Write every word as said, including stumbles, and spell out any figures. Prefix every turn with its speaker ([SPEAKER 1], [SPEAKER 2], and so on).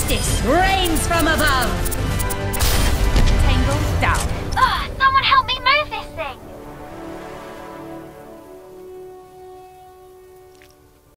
[SPEAKER 1] Justice reigns from above! Tangle down.
[SPEAKER 2] Ugh, someone help me